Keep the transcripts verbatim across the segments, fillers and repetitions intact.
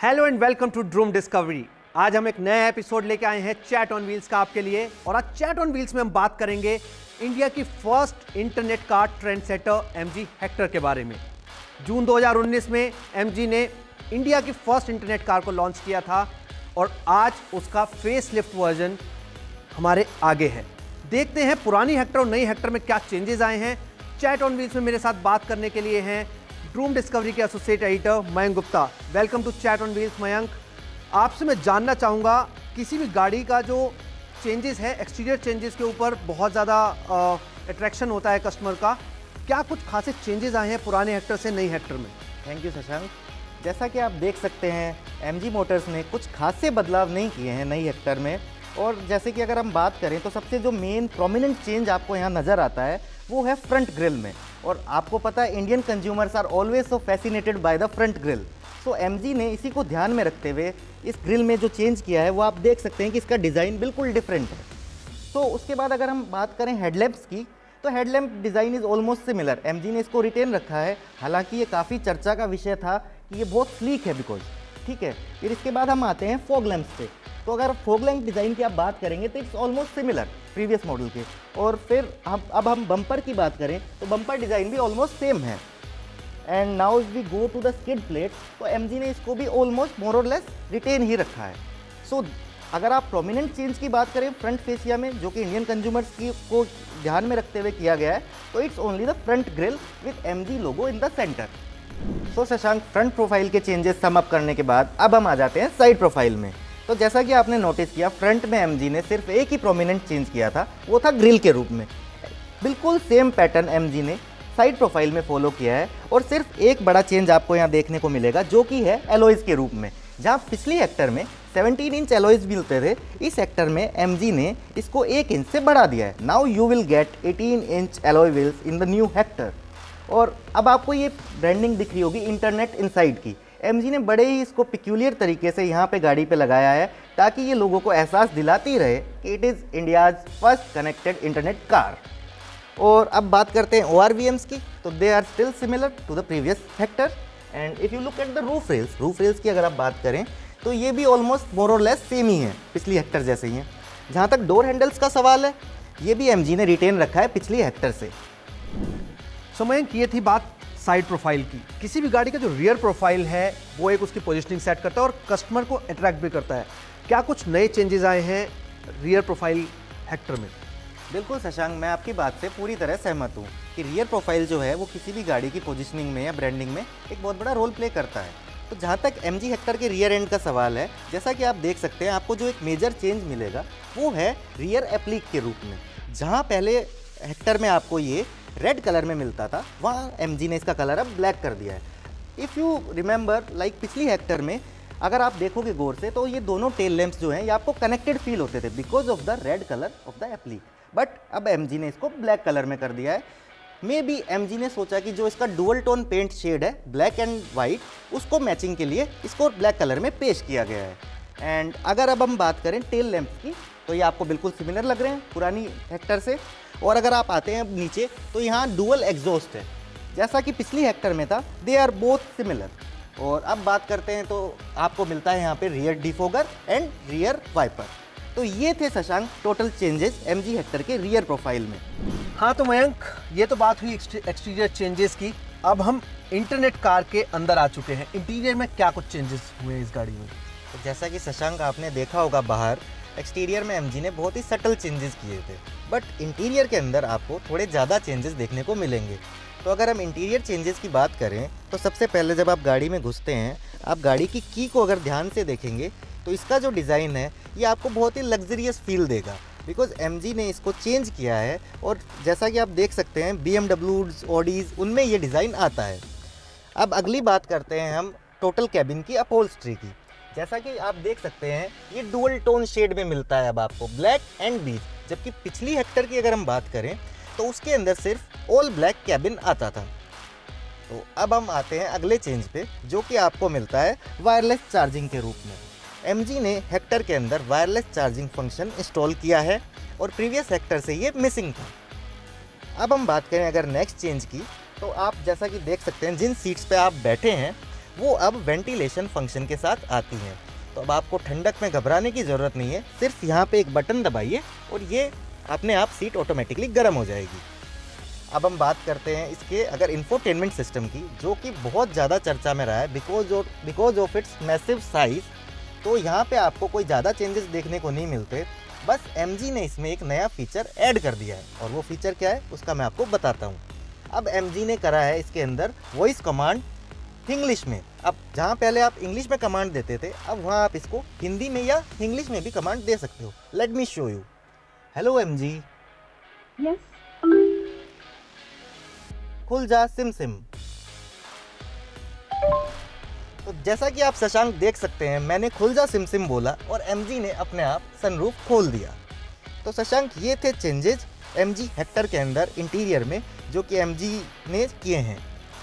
Hello and welcome to Droom Discovery. आज हम एक नया एपिसोड लेके आए हैं चैट ऑन व्हील्स का आपके लिए। और आज चैट ऑन व्हील्स में हम बात करेंगे इंडिया की first internet car trend setter MG Hector के बारे में। जून दो हज़ार उन्नीस में एमजी ने इंडिया की फर्स्ट इंटरनेट कार को लॉन्च किया था और आज उसका फेस लिफ्ट वर्जन हमारे आगे है। देखते हैं पुरानी हेक्टर और नई हेक्टर में क्या चेंजेस आए हैं। चैट ऑन व्हील्स में मेरे साथ बात करने के लिए हैं ड्रूम डिस्कवरी के associate editor Mayank Gupta. Welcome to chat on wheels Mayank. आपसे मैं जानना चाहूँगा, किसी भी गाड़ी का जो चेंजेस है, एक्सटीरियर चेंजेस के ऊपर बहुत ज़्यादा अट्रैक्शन होता है कस्टमर का, क्या कुछ खासे चेंजेस आए हैं पुराने हेक्टर से नई हेक्टर में? Thank you Shashank. जैसा कि आप देख सकते हैं, एमजी मोटर्स ने कुछ खासे बदलाव नहीं किए हैं नई हेक्टर में। और जैसे कि अगर हम बात करें तो सबसे जो मेन प्रोमिनेंट चेंज आपको यहाँ नज़र आता है वो है फ्रंट ग्रिल में। और आपको पता है, Indian consumers are always so fascinated by the front grille. So MG ने इसी को ध्यान में रखते हुए इस ग्रिल में जो चेंज किया है वो आप देख सकते हैं कि इसका डिज़ाइन बिल्कुल डिफरेंट है। तो उसके बाद अगर हम बात करें हेडलैम्प्स की, तो headlamp design is almost similar. MG ने इसको रिटेन रखा है। हालांकि ये काफ़ी चर्चा का विषय था कि ये बहुत स्लीक है बिकॉज, ठीक है। फिर इसके बाद हम आते हैं फॉग लैंप्स पे। तो अगर फॉग लैंप डिज़ाइन की आप बात करेंगे तो it's almost similar previous model के। और फिर हम अब हम बम्पर की बात करें तो बम्पर डिज़ाइन भी ऑलमोस्ट सेम है। And now if we go to the skid plate, तो एमजी ने इसको भी ऑलमोस्ट मोर और लेस रिटेन ही रखा है। सो so, अगर आप प्रोमिनेंट चेंज की बात करें फ्रंट फेसिया में, जो कि इंडियन कंज्यूमर्स की को ध्यान में रखते हुए किया गया है, तो it's only the front grille with MG logo in the centre. So Shashank, front profile के चेंजेस सम अप करने के बाद अब हम आ जाते हैं साइड प्रोफाइल में। तो जैसा कि आपने नोटिस किया, फ्रंट में एमजी ने सिर्फ एक ही प्रोमिनेंट चेंज किया था, वो था ग्रिल के रूप में। बिल्कुल सेम पैटर्न एमजी ने साइड प्रोफाइल में फॉलो किया है। और सिर्फ एक बड़ा चेंज आपको यहाँ देखने को मिलेगा, जो कि है एलॉयज़ के रूप में। जहाँ पिछली हेक्टर में सत्रह इंच एलॉयज़ मिलते थे, इस हेक्टर में एमजी ने इसको एक इंच से बढ़ा दिया है। नाउ यू विल गेट अठारह inch alloy wheels in the new Hector. और अब आपको ये ब्रांडिंग दिख रही होगी इंटरनेट इनसाइड की। एमजी ने बड़े ही इसको पिक्यूलियर तरीके से यहाँ पे गाड़ी पे लगाया है, ताकि ये लोगों को एहसास दिलाती रहे कि it is India's first connected internet car. और अब बात करते हैं ओ आर वी एम्स की, तो they are still similar to the previous Hector. And if you look at the roof rails roof rails की अगर आप बात करें तो ये भी ऑलमोस्ट मोर और लेस सेम ही है, पिछली हेक्टर जैसे ही हैं। जहाँ तक डोर हैंडल्स का सवाल है, ये भी एमजी ने रिटेन रखा है पिछली हेक्टर से। सो मयंक, ये थी बात साइड प्रोफाइल की। किसी भी गाड़ी का जो रियर प्रोफाइल है वो एक उसकी पोजीशनिंग सेट करता है और कस्टमर को अट्रैक्ट भी करता है। क्या कुछ नए चेंजेस आए हैं रियर प्रोफाइल हेक्टर में? बिल्कुल शशांक, मैं आपकी बात से पूरी तरह सहमत हूँ कि रियर प्रोफाइल जो है वो किसी भी गाड़ी की पोजीशनिंग में या ब्रांडिंग में एक बहुत बड़ा रोल प्ले करता है। तो जहाँ तक एमजी हेक्टर के रियर एंड का सवाल है, जैसा कि आप देख सकते हैं, आपको जो एक मेजर चेंज मिलेगा वो है रियर एप्लिक के रूप में। जहाँ पहले हेक्टर में आपको ये रेड कलर में मिलता था, वहाँ एमजी ने इसका कलर अब ब्लैक कर दिया है। इफ़ यू रिमेंबर, लाइक पिछली हेक्टर में अगर आप देखोगे गौर से, तो ये दोनों टेल लैंप्स जो हैं ये आपको कनेक्टेड फील होते थे because of the red colour of the applique. But अब एमजी ने इसको ब्लैक कलर में कर दिया है। मे बी एमजी ने सोचा कि जो इसका डुअल टोन पेंट शेड है ब्लैक एंड वाइट, उसको मैचिंग के लिए इसको ब्लैक कलर में पेश किया गया है। एंड अगर अब हम बात करें टेल लैंप्स की, तो ये आपको बिल्कुल सिमिलर लग रहे हैं पुरानी हेक्टर से। और अगर आप आते हैं नीचे, तो यहाँ डुअल एग्जॉस्ट है, जैसा कि पिछली हेक्टर में था। They are both similar. और अब बात करते हैं तो आपको मिलता है यहाँ पे rear defogger and rear wiper. तो ये थे Shashank total changes MG Hector के रियर प्रोफाइल में। हाँ, तो मयंक, ये तो बात हुई एक्सटीरियर चेंजेस की। अब हम इंटरनेट कार के अंदर आ चुके हैं। इंटीरियर में क्या कुछ चेंजेस हुए इस गाड़ी में? तो जैसा कि शशांक आपने देखा होगा, बाहर एक्सटीरियर में एमजी ने बहुत ही सटल चेंजेस किए थे, बट इंटीरियर के अंदर आपको थोड़े ज़्यादा चेंजेस देखने को मिलेंगे। तो अगर हम इंटीरियर चेंजेस की बात करें, तो सबसे पहले जब आप गाड़ी में घुसते हैं, आप गाड़ी की की को अगर ध्यान से देखेंगे तो इसका जो डिज़ाइन है ये आपको बहुत ही लग्जरियस फील देगा, बिकॉज एमजी ने इसको चेंज किया है। और जैसा कि आप देख सकते हैं, बी एम डब्ल्यूज़, ऑडीज़, उनमें ये डिज़ाइन आता है। अब अगली बात करते हैं हम टोटल कैबिन की अपहोल्स्ट्री की। जैसा कि आप देख सकते हैं, ये डुअल टोन शेड में मिलता है अब आपको, ब्लैक एंड बीज। जबकि पिछली हेक्टर की अगर हम बात करें तो उसके अंदर सिर्फ ऑल ब्लैक कैबिन आता था। तो अब हम आते हैं अगले चेंज पे, जो कि आपको मिलता है वायरलेस चार्जिंग के रूप में। एमजी ने हेक्टर के अंदर वायरलेस चार्जिंग फंक्शन इंस्टॉल किया है और प्रीवियस हेक्टर से ये मिसिंग था। अब हम बात करें अगर नेक्स्ट चेंज की, तो आप जैसा कि देख सकते हैं, जिन सीट्स पे आप बैठे हैं वो अब वेंटिलेशन फंक्शन के साथ आती हैं। तो अब आपको ठंडक में घबराने की ज़रूरत नहीं है, सिर्फ यहाँ पे एक बटन दबाइए और ये अपने आप सीट ऑटोमेटिकली गर्म हो जाएगी। अब हम बात करते हैं इसके अगर इंफोटेनमेंट सिस्टम की, जो कि बहुत ज़्यादा चर्चा में रहा है because of because of its massive size. तो यहाँ पे आपको कोई ज़्यादा चेंजेस देखने को नहीं मिलते, बस एमजी ने इसमें एक नया फीचर ऐड कर दिया है और वो फीचर क्या है उसका मैं आपको बताता हूँ। अब एमजी ने करा है इसके अंदर वॉइस कमांड इंग्लिश में। अब जहाँ पहले आप इंग्लिश में कमांड देते थे, अब वहाँ आप इसको हिंदी में या इंग्लिश में भी कमांड दे सकते हो। Let me show you. Hello MG, yes, खुल जा सिम सिम। तो जैसा कि आप शशांक देख सकते हैं, मैंने खुल जा सिम सिम बोला और एमजी ने अपने आप सनरूफ खोल दिया। तो शशांक, ये थे चेंजेस एमजी हेक्टर के अंदर इंटीरियर में जो कि एमजी ने किए हैं।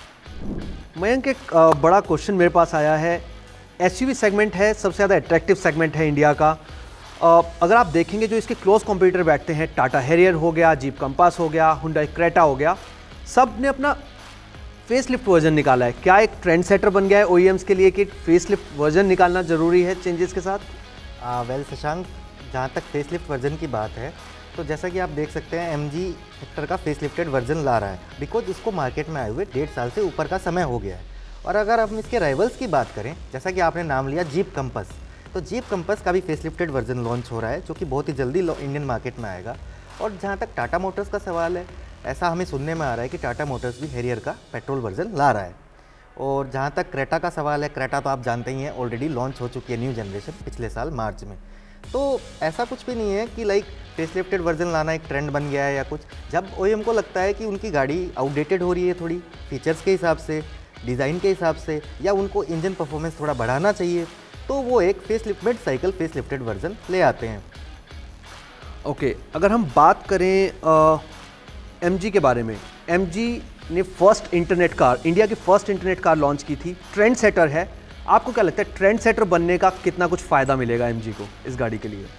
मयंक, एक अ, बड़ा क्वेश्चन मेरे पास आया है। एसयूवी सेगमेंट है, सबसे ज़्यादा अट्रैक्टिव सेगमेंट है इंडिया का। अ, अगर आप देखेंगे जो इसके क्लोज कॉम्पिटिटर बैठते हैं, टाटा हैरियर हो गया, जीप कंपास हो गया, हुंडई क्रेटा हो गया, सब ने अपना फेसलिफ्ट वर्जन निकाला है। क्या एक ट्रेंड सेटर बन गया है ओईएम्स के लिए कि फेसलिफ्ट वर्जन निकालना ज़रूरी है चेंजेस के साथ? वेल शशांक, जहाँ तक फेसलिफ्ट वर्जन की बात है, तो जैसा कि आप देख सकते हैं एमजी हेक्टर का फेसलिफ्टेड वर्जन ला रहा है बिकॉज इसको मार्केट में आए हुए डेढ़ साल से ऊपर का समय हो गया है। और अगर हम इसके राइवल्स की बात करें, जैसा कि आपने नाम लिया जीप कंपस, तो जीप कंपस का भी फेसलिफ्टेड वर्जन लॉन्च हो रहा है जो कि बहुत ही जल्दी इंडियन मार्केट में आएगा। और जहाँ तक टाटा मोटर्स का सवाल है, ऐसा हमें सुनने में आ रहा है कि टाटा मोटर्स भी हैरियर का पेट्रोल वर्जन ला रहा है। और जहाँ तक क्रेटा का सवाल है, क्रेटा तो आप जानते ही हैं ऑलरेडी लॉन्च हो चुकी है न्यू जनरेशन पिछले साल मार्च में। तो ऐसा कुछ भी नहीं है कि लाइक फेसलिफ्टेड वर्जन लाना एक ट्रेंड बन गया है या कुछ। जब ओईएम को लगता है कि उनकी गाड़ी आउटडेटेड हो रही है थोड़ी फीचर्स के हिसाब से, डिज़ाइन के हिसाब से, या उनको इंजन परफॉर्मेंस थोड़ा बढ़ाना चाहिए, तो वो एक facelift mid cycle facelifted version ले आते हैं। ओके, अगर हम बात करें एमजी के बारे में, एमजी ने फर्स्ट इंटरनेट कार, इंडिया की फर्स्ट इंटरनेट कार लॉन्च की थी, ट्रेंड सेटर है। आपको क्या लगता है ट्रेंड सेटर बनने का कितना कुछ फ़ायदा मिलेगा एमजी को इस गाड़ी के लिए?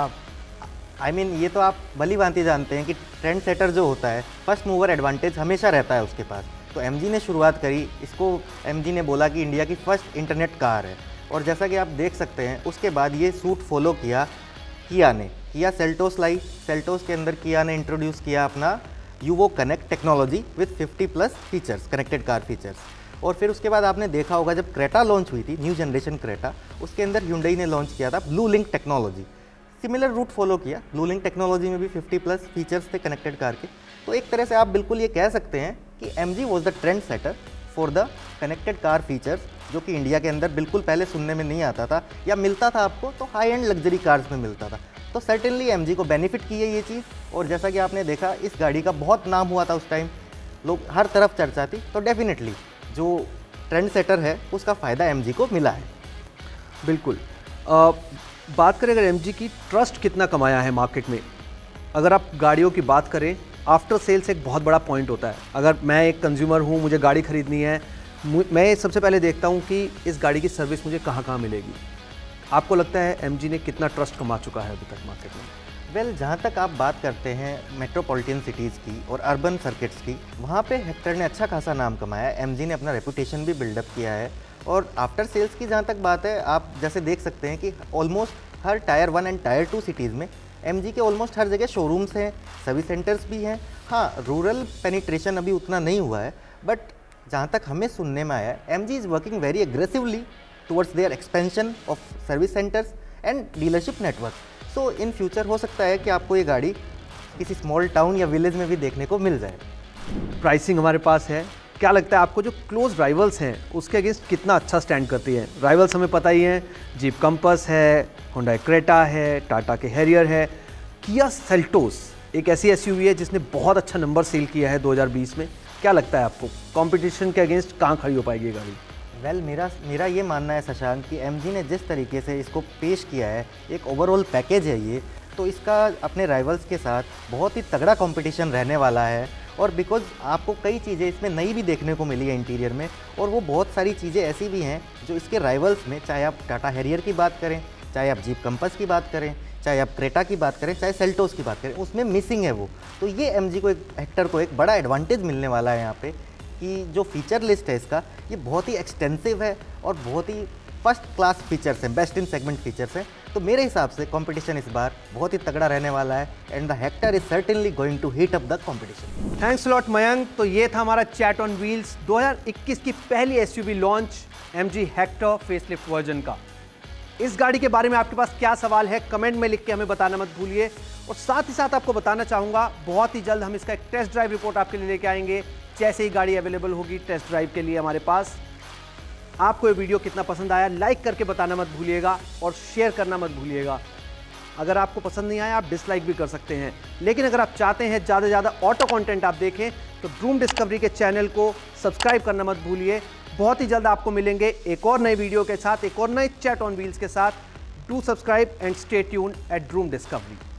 आई मीन ये तो आप भली भांति जानते हैं कि ट्रेंड सेटर जो होता है, फर्स्ट मूवर एडवांटेज हमेशा रहता है उसके पास। तो एमजी ने शुरुआत करी इसको, एमजी ने बोला कि इंडिया की फर्स्ट इंटरनेट कार है। और जैसा कि आप देख सकते हैं उसके बाद ये सूट फॉलो किया किया ने, किया सेल्टोस लाई। सेल्टोस के अंदर किया ने इंट्रोड्यूस किया अपना UVO connect technology with fifty plus features, connected car features. और फिर उसके बाद आपने देखा होगा जब क्रेटा लॉन्च हुई थी, न्यू जनरेशन क्रेटा, उसके अंदर Hyundai ने लॉन्च किया था Blue Link technology. Similar route follow किया, ब्लू लिंक टेक्नोलॉजी में भी फिफ्टी प्लस फीचर्स थे कनेक्टेड कार के। तो एक तरह से आप बिल्कुल ये कह सकते हैं कि MG was the trend setter for the connected car features, जो कि इंडिया के अंदर बिल्कुल पहले सुनने में नहीं आता था, या मिलता था आपको तो हाई एंड लग्जरी कार्स में मिलता था। तो सर्टेनली एमजी को बेनिफिट की है ये चीज़। और जैसा कि आपने देखा इस गाड़ी का बहुत नाम हुआ था उस टाइम, लोग हर तरफ चर्चा थी, तो डेफिनेटली जो ट्रेंड सेटर है उसका फ़ायदा एमजी को मिला है। बिल्कुल। आ, बात करें अगर एमजी की, ट्रस्ट कितना कमाया है मार्केट में। अगर आप गाड़ियों की बात करें, आफ्टर सेल्स एक बहुत बड़ा पॉइंट होता है। अगर मैं एक कंज्यूमर हूँ, मुझे गाड़ी खरीदनी है, मैं सबसे पहले देखता हूँ कि इस गाड़ी की सर्विस मुझे कहाँ कहाँ मिलेगी। आपको लगता है एमजी ने कितना ट्रस्ट कमा चुका है अभी तक मार्केट में? वेल well, जहाँ तक आप बात करते हैं मेट्रोपॉलिटन सिटीज़ की और अर्बन सर्किट्स की, वहाँ पे हेक्टर ने अच्छा खासा नाम कमाया है। एमजी ने अपना रेपुटेशन भी बिल्डअप किया है। और आफ्टर सेल्स की जहाँ तक बात है, आप जैसे देख सकते हैं कि ऑलमोस्ट हर tier one and tier two cities में एमजी के ऑलमोस्ट हर जगह शोरूम्स हैं, सर्विस सेंटर्स भी हैं। हाँ, रूरल पेनिट्रेशन अभी उतना नहीं हुआ है, बट जहाँ तक हमें सुनने में आया है, MG is working very aggressively towards their expansion of service centres and dealership network. So in future हो सकता है कि आपको ये गाड़ी किसी स्मॉल टाउन या विलेज में भी देखने को मिल जाए। प्राइसिंग हमारे पास है। क्या लगता है आपको जो क्लोज राइवल्स हैं उसके अगेंस्ट कितना अच्छा स्टैंड करती है? राइवल्स हमें पता ही हैं, जीप कंपास है, हुंडई क्रेटा है, टाटा के हैरियर है, किया सेल्टोस एक ऐसी एसयूवी है जिसने बहुत अच्छा नंबर सेल किया है दो हज़ार बीस में। क्या लगता है आपको कंपटीशन के अगेंस्ट कहाँ खड़ी हो पाएगी ये गाड़ी? वेल well, मेरा मेरा ये मानना है शशांक कि एमजी ने जिस तरीके से इसको पेश किया है, एक ओवरऑल पैकेज है ये, तो इसका अपने राइवल्स के साथ बहुत ही तगड़ा कंपटीशन रहने वाला है। और बिकॉज आपको कई चीज़ें इसमें नई भी देखने को मिली है इंटीरियर में, और वो बहुत सारी चीज़ें ऐसी भी हैं जो इसके राइवल्स में, चाहे आप टाटा हैरियर की बात करें, चाहे आप जीप कंपास की बात करें, चाहे आप क्रेटा की बात करें, चाहे सेल्टोस की बात करें, उसमें मिसिंग है वो। तो ये एमजी को, एक हेक्टर को एक बड़ा एडवांटेज मिलने वाला है यहाँ पे कि जो फीचर लिस्ट है इसका ये बहुत ही एक्सटेंसिव है और बहुत ही फर्स्ट क्लास फीचर्स हैं, बेस्ट इन सेगमेंट फीचर्स हैं। तो मेरे हिसाब से कंपटीशन इस बार बहुत ही तगड़ा रहने वाला है and the Hector is certainly going to heat up the competition. Thanks lot Mayank. तो ये था हमारा चैट ऑन व्हील्स दो हज़ार इक्कीस की पहली SUV launch MG Hector facelift version का। इस गाड़ी के बारे में आपके पास क्या सवाल है कमेंट में लिख के हमें बताना मत भूलिए। और साथ ही साथ आपको बताना चाहूँगा बहुत ही जल्द हम इसका एक टेस्ट ड्राइव रिपोर्ट आपके लिए लेके आएंगे। जैसे ही गाड़ी अवेलेबल होगी टेस्ट ड्राइव के लिए हमारे पास। आपको ये वीडियो कितना पसंद आया लाइक करके बताना मत भूलिएगा और शेयर करना मत भूलिएगा। अगर आपको पसंद नहीं आया आप डिसलाइक भी कर सकते हैं, लेकिन अगर आप चाहते हैं ज़्यादा से ज़्यादा ऑटो कंटेंट आप देखें तो ड्रूम डिस्कवरी के चैनल को सब्सक्राइब करना मत भूलिए। बहुत ही जल्द आपको मिलेंगे एक और नई वीडियो के साथ, एक और नए चैट ऑन व्हील्स के साथ। Do subscribe and stay tuned at Droom discovery.